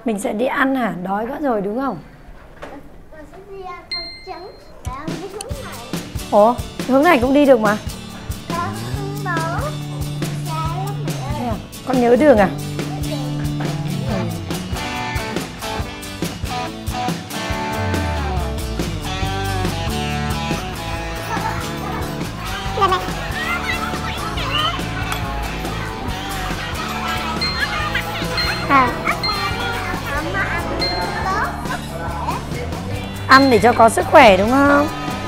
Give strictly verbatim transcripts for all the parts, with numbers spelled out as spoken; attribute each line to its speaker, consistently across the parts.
Speaker 1: Mình sẽ đi ăn hả? Đói quá rồi đúng không?
Speaker 2: Mình sẽ đi ăn rau trứng. Mẹ ơi, cái hướng này.
Speaker 1: Ủa, hướng này cũng đi được mà.
Speaker 2: Có không đó. Xa lắm mẹ ơi.
Speaker 1: Thế à? Con nhớ đường à?
Speaker 2: À.
Speaker 1: Ăn để cho có sức khỏe đúng không?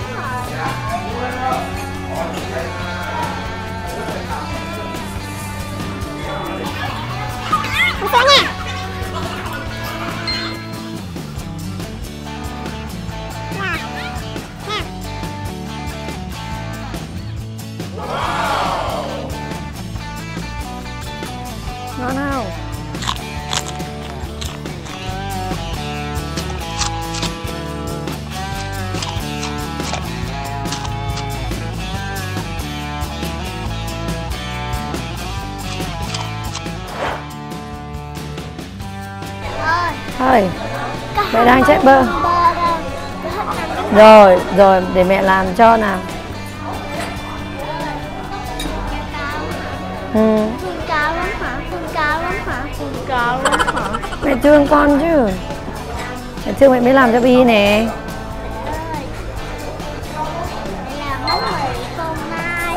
Speaker 1: Ngon không? Thôi, mẹ đang chạy bơ. Rồi, rồi, để mẹ làm cho nào. Ừ.
Speaker 2: Phương cao lắm hả? Phương cao lắm hả? Phương cao lắm hả?
Speaker 1: Mẹ thương con chứ. Mẹ thương mẹ mới làm cho Bi nè.
Speaker 2: Mẹ làm bánh mì phô mai.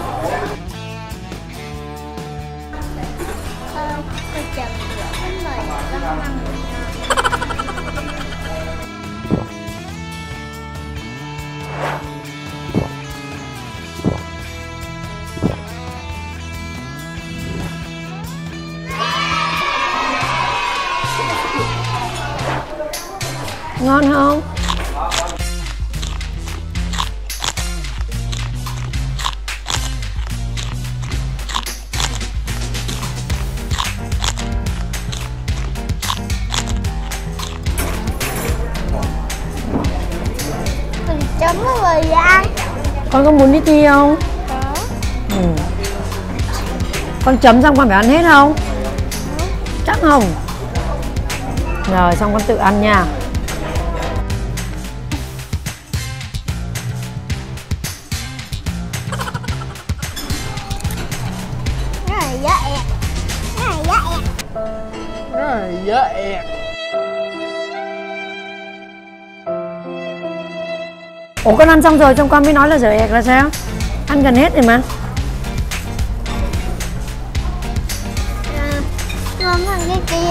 Speaker 2: Thôi, tôi chụp bánh mì con ăn.
Speaker 1: Ngon không?
Speaker 2: Mình chấm cái mì ăn.
Speaker 1: Con có muốn đi thi không?
Speaker 2: Có.
Speaker 1: Ừ. Con chấm xong con phải ăn hết không?
Speaker 2: Ừ.
Speaker 1: Chắc không? Rồi xong con tự ăn nha.
Speaker 2: Cái này dở ẹt. Cái này dở ẹt.
Speaker 3: Cái này dở ẹt.
Speaker 1: Ủa con ăn xong rồi xong con mới nói là dở ẹt là sao? Ăn gần hết rồi mà.
Speaker 2: À, ngon hơn cái kia.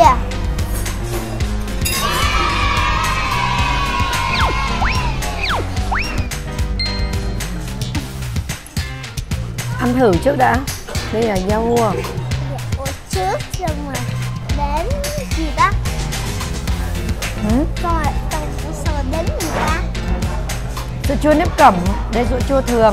Speaker 1: Ăn thử trước đã. Đây là dâu à.
Speaker 2: Ủa trước xong rồi đến gì đó.
Speaker 1: Ừ?
Speaker 2: Xong rồi, xong rồi đến gì ta?
Speaker 1: Sữa chua nếp cẩm. Đây sữa chua thường.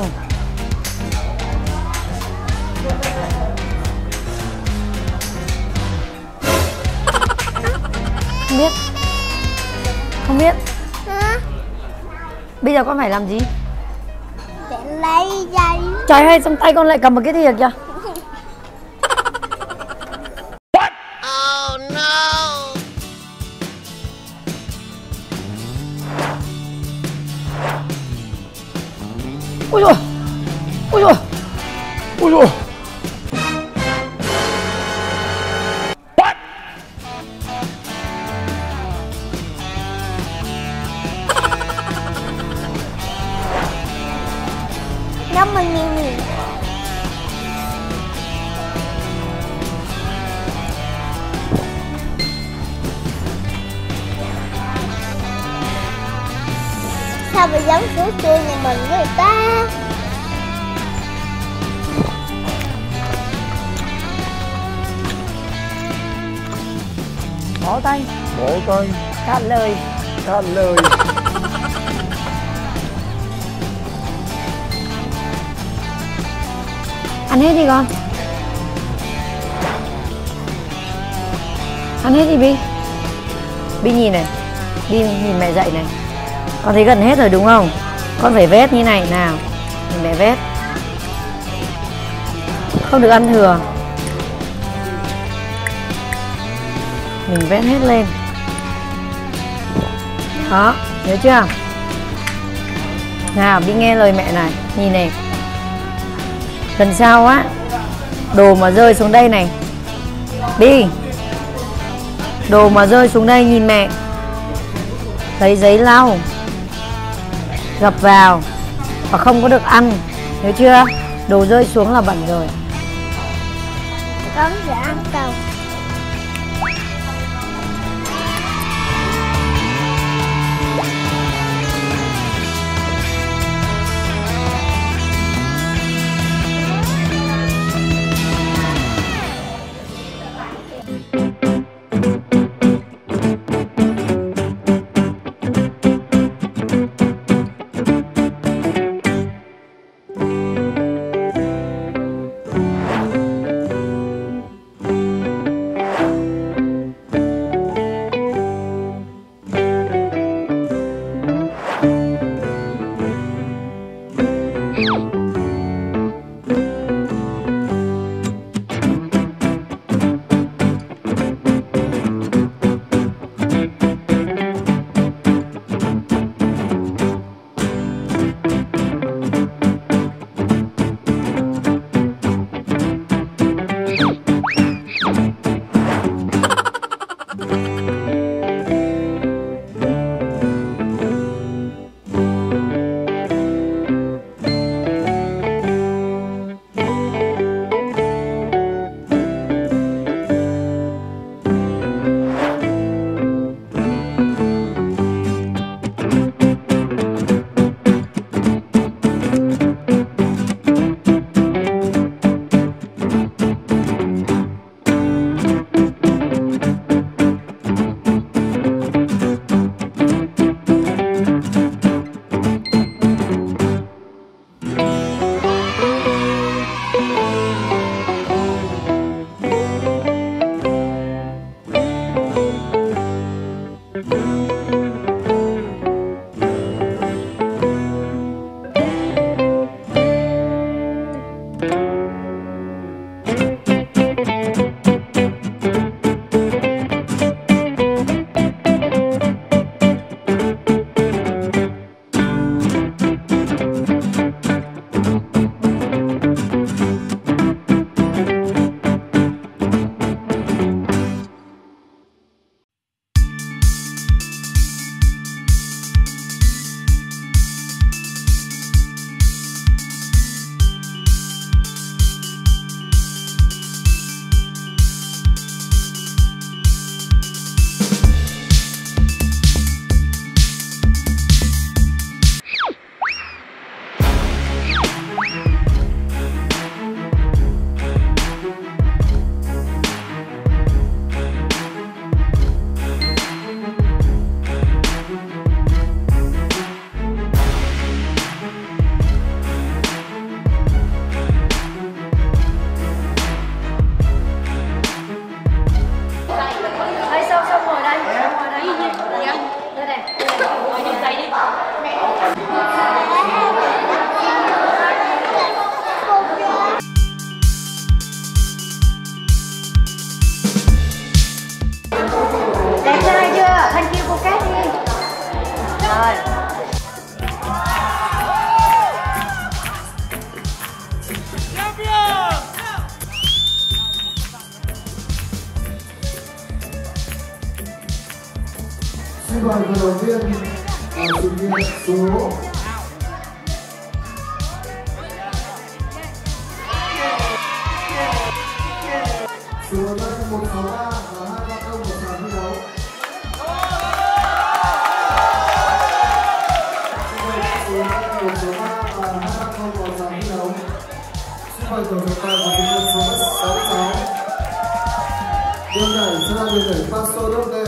Speaker 1: Không biết. Không biết.
Speaker 2: Hả?
Speaker 1: Bây giờ con phải làm gì?
Speaker 2: Để lấy dây.
Speaker 1: Trời ơi, trong tay con lại cầm một cái thìa kìa.
Speaker 3: Oh no.
Speaker 1: Ôi dồi. Ôi dồi. Ôi dồi.
Speaker 2: năm mươi nghìn. Sao mà giống sữa chua nhà mình với người ta?
Speaker 1: Bỏ tay.
Speaker 3: Bộ tay.
Speaker 1: Cạn lời.
Speaker 3: Cạn lời.
Speaker 1: Ăn hết đi con. Ăn hết đi Bi. Bi nhìn này. Bi nhìn mẹ dạy này. Con thấy gần hết rồi đúng không? Con phải vét như này nào. Nhìn mẹ vét. Không được ăn thừa. Mình vét hết lên. Đó, nhớ chưa? Nào, đi nghe lời mẹ này. Nhìn này. Lần sau á, đồ mà rơi xuống đây này, đi. Đồ mà rơi xuống đây nhìn mẹ, lấy giấy lau, gập vào và không có được ăn. Nhớ chưa? Đồ rơi xuống là bẩn rồi.
Speaker 2: Con sẽ ăn cầu.
Speaker 4: Sư đoàn vận động viên là sự nghiệp số số năm một sáu ba và hai ba không của sàn thi đấu. Số năm một sáu ba và hai ba không của sàn thi đấu. Xin mời tổng trọng tài của sự nghiệp số sáu sáu. Đường đẩy sẽ là đường đẩy Paso Doble.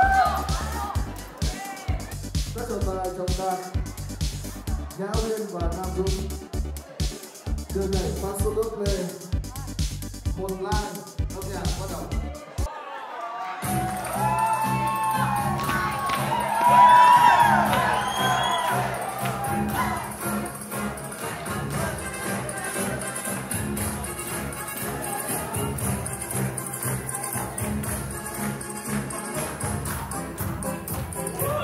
Speaker 4: Các trọng tài trọng tài Nhã Uyên và Nam Dũng. Đường đẩy Paso Doble. Một lan âm nhạc bắt đầu.
Speaker 5: Woo!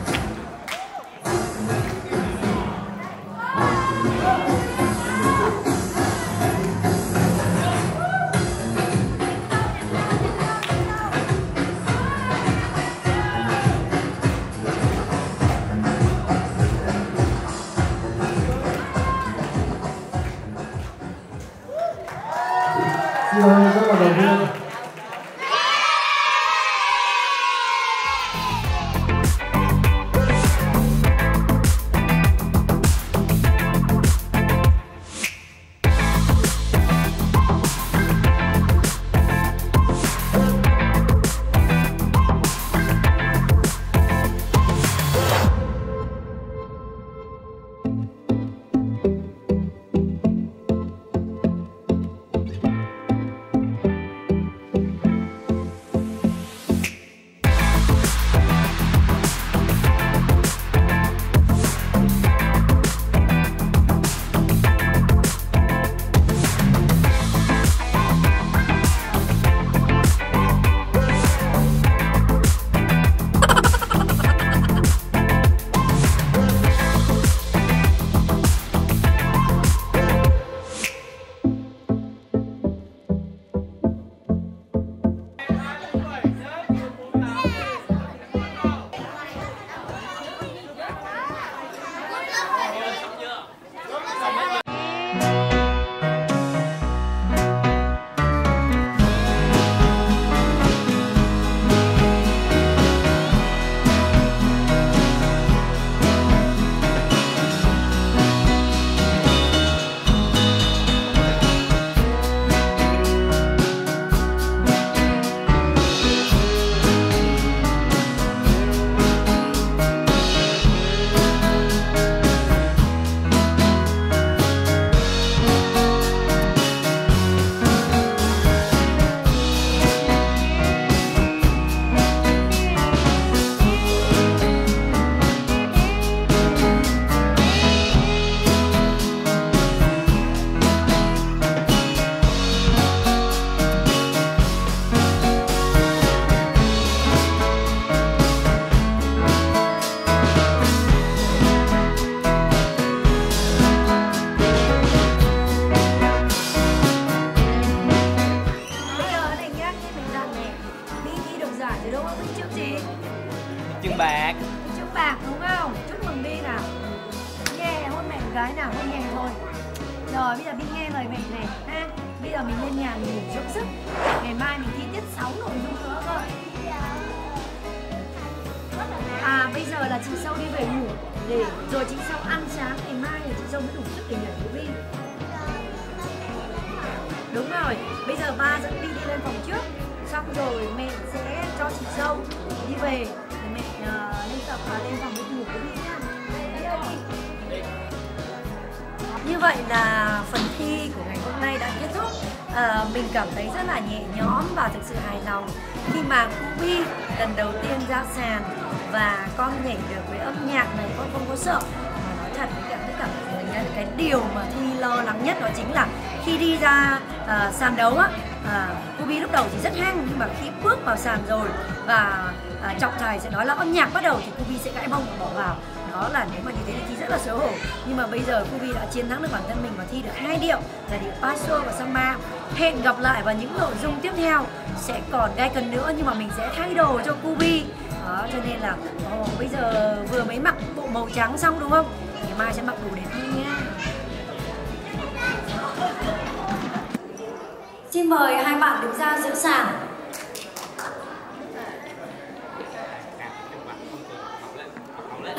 Speaker 4: Xin mời các bạn đồng viên.
Speaker 6: Chưng bạc.
Speaker 1: Chúc bạc đúng không? Chúc mừng Bi nào. Nghe hôn mẹ một cái nào, hôn nhẹ thôi. Rồi bây giờ Bi nghe lời mẹ này ha. Bây giờ mình lên nhà mình ngủ dưỡng sức. Ngày mai mình thi tiết sáu nội dung nữa cơ. À bây giờ là chị Sâu đi về ngủ để rồi chị Sâu ăn sáng, ngày mai là chị Sâu mới đủ sức để nhảy với Bi. Đúng rồi, bây giờ ba dẫn Bi đi lên phòng trước. Xong rồi mẹ sẽ cho chị Sâu đi về để mẹ uh, lên tập và lên phòng đi ngủ với Bi nha. Như vậy là phần thi của ngày hôm nay đã kết thúc. À, mình cảm thấy rất là nhẹ nhõm và thực sự hài lòng khi mà cô Bi lần đầu tiên ra sàn và con nhảy được với âm nhạc này, con không có sợ. Mà nói thật với cả tất cả mọi người, cái điều mà Thi lo lắng nhất đó chính là khi đi ra uh, sàn đấu á, uh, cô Bi lúc đầu thì rất hăng, nhưng mà khi bước vào sàn rồi và uh, trọng tài sẽ nói là âm nhạc bắt đầu thì cô Bi sẽ gãi bông và bỏ vào. Đó là nếu mà như thế thì Thi rất là xấu hổ. Nhưng mà bây giờ cô Bi đã chiến thắng được bản thân mình và thi được hai điệu là điệu Paso và Samba. Hẹn gặp lại vào những nội dung tiếp theo sẽ còn gay cấn nữa, nhưng mà mình sẽ thay đồ cho cô Bi. Đó, cho nên là oh, bây giờ vừa mới mặc bộ màu trắng xong đúng không? Ngày mai sẽ mặc đồ đẹp hơn nha. Xin mời hai bạn đứng ra giữa sàn.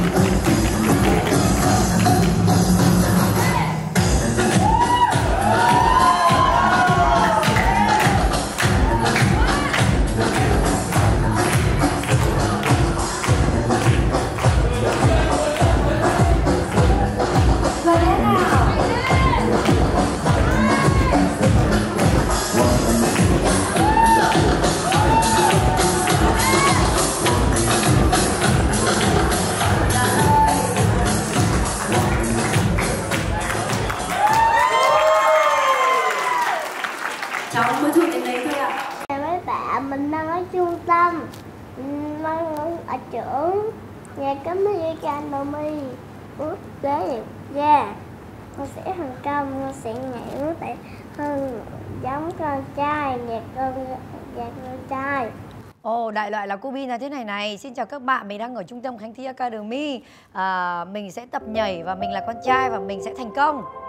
Speaker 7: Cháu mới thử đến đấy thôi ạ.
Speaker 2: Mấy bạn mình đang ở trung tâm, đang ở trưởng nhà cấm Academy quốc tế ra. Con sẽ thành công, con sẽ nhảy múa tại hơn giống con trai, nhạc con nhạc con trai.
Speaker 1: Ồ, oh, đại loại là cô Bin là thế này này. Xin chào các bạn, mình đang ở trung tâm Khánh Thi Academy. à, Mình sẽ tập nhảy và mình là con trai và mình sẽ thành công.